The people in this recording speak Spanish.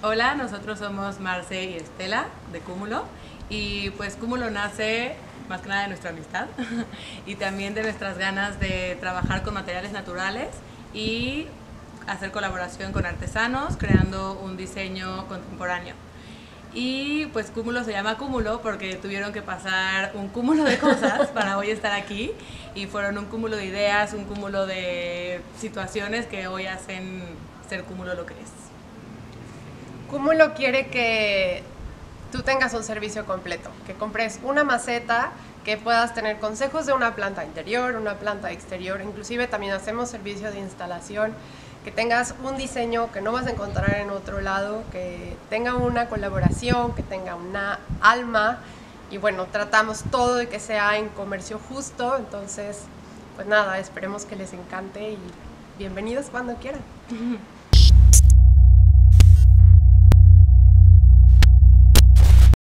Hola, nosotros somos Marce y Estela de Cúmulo y pues Cúmulo nace más que nada de nuestra amistad y también de nuestras ganas de trabajar con materiales naturales y hacer colaboración con artesanos creando un diseño contemporáneo. Y pues Cúmulo se llama Cúmulo porque tuvieron que pasar un cúmulo de cosas para hoy estar aquí y fueron un cúmulo de ideas, un cúmulo de situaciones que hoy hacen ser Cúmulo lo que es. Cúmulo quiere que tú tengas un servicio completo, que compres una maceta, que puedas tener consejos de una planta interior, una planta exterior, inclusive también hacemos servicio de instalación, que tengas un diseño que no vas a encontrar en otro lado, que tenga una colaboración, que tenga una alma y bueno, tratamos todo de que sea en comercio justo, entonces pues nada, esperemos que les encante y bienvenidos cuando quieran.